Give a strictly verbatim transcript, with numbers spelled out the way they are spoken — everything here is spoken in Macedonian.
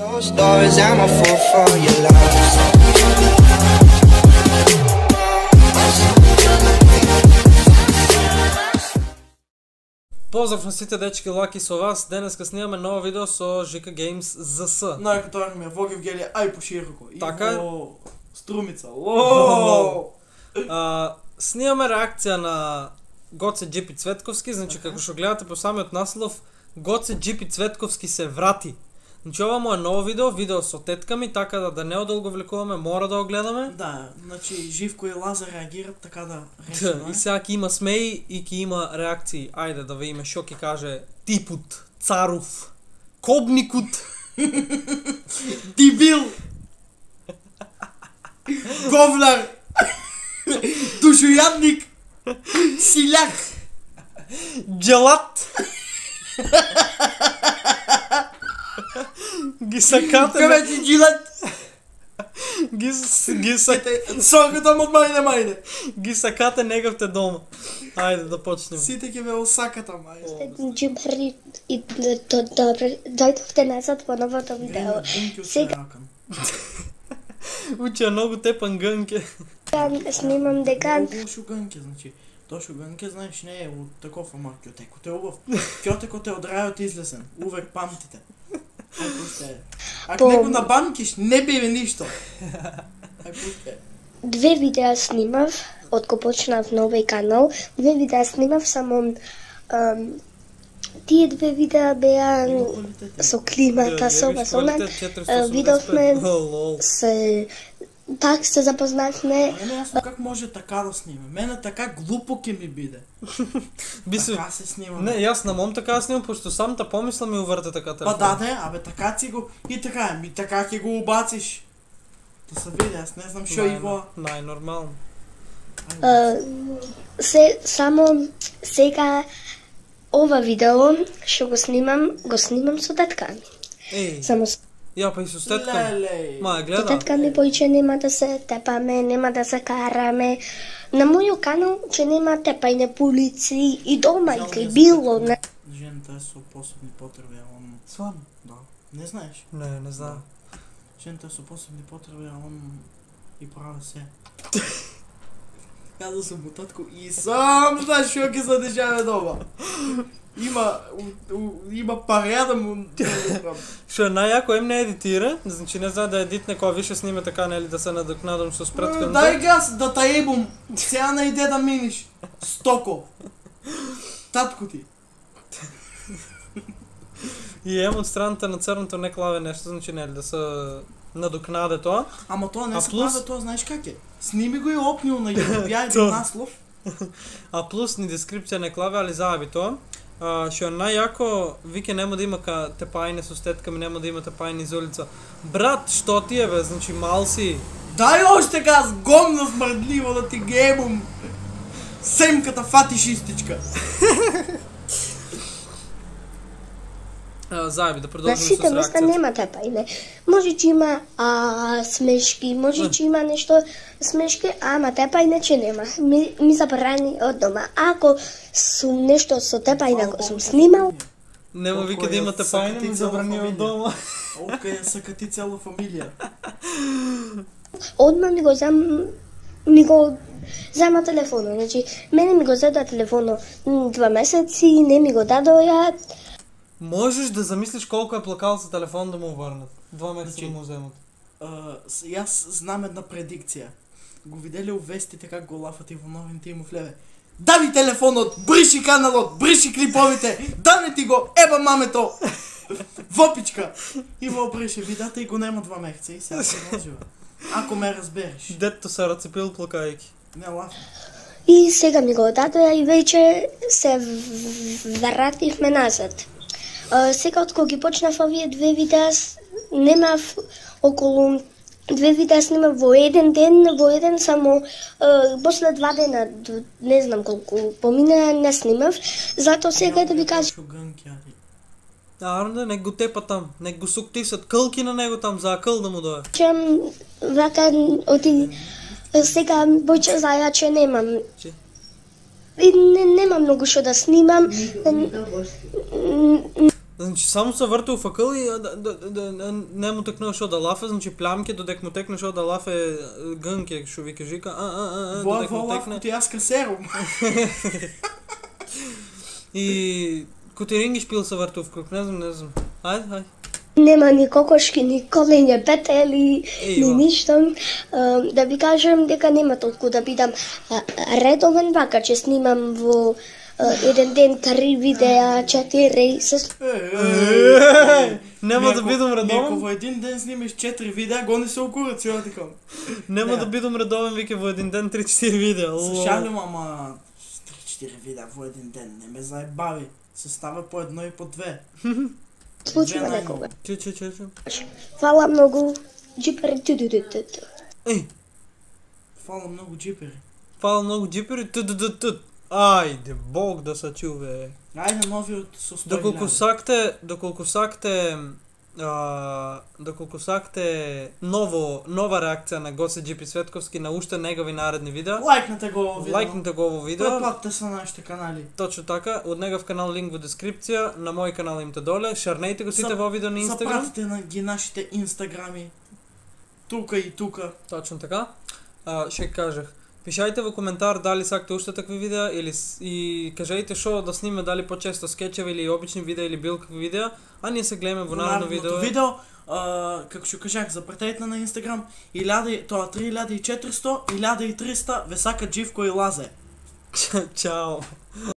Closed doors, I'm a fool for your love. Поздрав на сите дечки, Лаки со вас. Денеска снимаме ново видео со Жика Games за С. Најкато армија, Вогев Гели, ај пошироко. Така. Иво Струмица. Лоо! А, снимаме реакција на Гоце Джипи Цветковски, значи како што гледате по самиот наслов, Гоце Джипи Цветковски се врати. Значи ова му е ново видео, видео со тетка ми, така да, да не одолговлекуваме, мора да го гледаме. Да, значи Живко и Лазар реагират така да речено. И сега ќе има смеи и ќе има реакции. Ајде да видиме шо ќе каже типут, царов, кобникут, Дебил! Говнар! Душојадник! Силяк! джелат. Ги сакате. Каме ти джилат! Ги с- ги сакате. Сорката од мајне мајне! Ги сакате негавте дома. Ајде да почнеме. Сите ќе ме осаката мајне. Джибри и д- добре, дојдовте назад во новото видео. Сега Уче многу тепан гънке. снимам дека Многу шуганке, значи. Тоа шуганке, знаеш, не е од таков ама кјотекот е убав. Кјотекот е од рајот излесен. Увек памтите. Ај пусте. Ако По- не го набанкиш, не биве ништо. Ај пусте. две видеа снимав, откако почнав нови канал, две видеа снимав, само ам, тие две видеа беа со климата, со ова, со она. Видовме се так се запознавме. Не е јасно как може така да снима. Мене така глупо ќе ми биде. Би се... Така се снима. Не, јас на мом така да снимам, пошто самта помисла ми уврте така Па телефон. да, не, абе така си го и така, ми така ќе го убациш. Да се види, јас не знам шо и во. Најнормално. А, се само сега ова видео што го снимам, го снимам со татка ми. Еј, Само со ја па и со тетка. Леле. Ма, ја со гледам. татка ми поиќе нема да се тепаме, нема да се караме. На мојот канал ќе нема тепање по улици и дома и кај било. Не. Жената е со посебни потреби, а он... Свам? Да. Не знаеш? Не, не знам. Жената е со посебни потреби, а он и прави се. Каза сум му татко и сам знаеш што ќе се дешава дома. Има у- у- има парја да му Што е најако ем не едитира, значи не знае да едитне кога више сниме така, нели, да се надокнадам со спретканото. Дај газ да та ебум. Сега не иде да миниш. Стоко. Татко ти. И ем од страната на црното не клаве нешто, значи нели да се надокнаде тоа. Ама тоа не А се плюс- прави, тоа знаеш как е. Сними го и опнил на YouTube, ја Тоа. и наслов. А плюс ни дескрипција не клаве, али зајави тоа. А, што е најако, вике нема да има ка тепајне со стетка ми, нема да има тепајне из улица. Брат, што ти е бе, значи мал си. Дај още газ, гомно смрдливо да ти ги ебум. Семката фати шистичка. А, зајави, да На продолжиме сите со места реакцијата. нема тепајне. Може ќе има а, смешки, може ќе има нешто смешки, ама тепајне ќе нема. Ми, ми забрани од дома. Ако сум нешто со тепајне го сум снимал, Нема Колко вика да е има сакати тепајне, ми цела забрани од фамилија. дома. Ока ја сакати цела фамилија. одма ми го зам ми го зема телефонот. Значи, мене ми го зеда телефонот м, два месеци, не ми го дадоја. Можеш да замислиш колку е плакал за телефон да му врнат. Два месеца да Значи, му земат. А, с- Јас знам една предикција. Го виделе у вестите как го лафат и во новините и му влеве. Дави телефонот, бриши каналот, бриши клиповите, дане ти го, еба мамето! Вопичка! И во бреше, видата и го нема два месеца и сега се можува. Ако ме разбереш. Детето се рацепил плакајки. Не лаф. И сега ми го дадоја и веќе се в- вративме назад. А, сега од кога ги почнав овие две видеа, с- немав околу две видеа снимав во еден ден, во еден само а, после два дена, д- не знам колку помина, не снимав. Зато сега да ви кажам, Шуганки, али. Арно, нек го тепа там, нек го суктисат кълки на него там, за акъл да му дое. вака оти сега бојче зајаче немам. Че? И не, нема многу што да снимам. Значи само се въртал факъл и а, да, да, да, да, не му текнал шо да лафе, значи плямки, додек му текне шо да лафе гънке, шо ви кажи, а, а, а, а, Во додек му во текне. ти аз касером. И Кутеринги шпил се въртал в круг, не знам, не знам. Хайде, хайде. Нема ни кокошки, ни колене, петели, Ејва. ни ништо. А, да ви кажем дека нема толку да бидам а, редовен, вака че снимам во а, еден ден три видеа, четири, се Нема да бидам Неко редовен. во един ден снимеш четири видеа, гони се окурат, си оди кон. Нема Не. да бидам редовен, вика во един ден три-четири видеа. Се Лол. шалим, ама три-четири видеа во един ден, не ме заебави. Се става по едно и по две. случува Две некога. Чу, чу, чу, чу. Фала многу, джипери ту-ту-ту-ту. Ей, Фала много джипери. фала много джипери, ту-ду-ду-ту. Ајде, Бог да се чуве. Ајде нови од со сто Доколку илјади. сакте, доколку сакте, а, доколку сакте ново, нова реакција на Гоце Джипи Цветковски на уште негови наредни видеа, Лайкнете го ово видео. лайкнете го ово видео. Претплатете се на нашите канали. Точно така, од негов канал линк во дескрипција, на мој канал имате доле, шарнејте го сите Зап- во видео на Инстаграм. Запратите на ги нашите инстаграми. Тука и тука. Точно така. А, ще кажах. Пишајте во коментар дали сакате уште такви видеа или с- и кажајте шо да сниме, дали почесто скечеви или обични видеа или било какви видеа, а ние се гледаме во наредно Наредното видео. видео, а, како што кажах, запратете на Инстаграм, илјада, тоа три илјади и четиристо, илјада и триста, ве сака Дживко и Лазе. Чао.